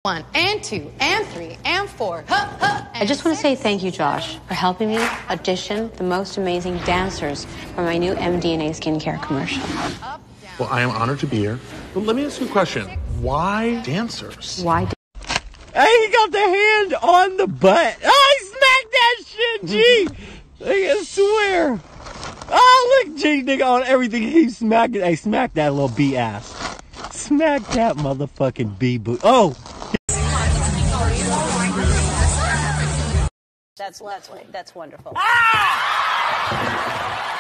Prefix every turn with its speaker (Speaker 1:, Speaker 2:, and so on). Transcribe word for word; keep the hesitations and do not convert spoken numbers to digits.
Speaker 1: One, and two, and three, and four. Huh, huh, and
Speaker 2: I just want to
Speaker 1: six.
Speaker 2: say thank you, Josh, for helping me audition the most amazing dancers for my new M D and A skincare commercial.
Speaker 1: Up, down.
Speaker 3: Well, I am honored to be here. But let me ask you a question. Why dancers?
Speaker 2: Why?
Speaker 4: Hey, he got the hand on the butt. Oh, he smacked that shit, G. I swear. Oh, look, G, nigga, on everything he smacking. Hey, smack that little B ass. Smack that motherfucking B boot. Oh.
Speaker 5: That's that's that's wonderful. Ah!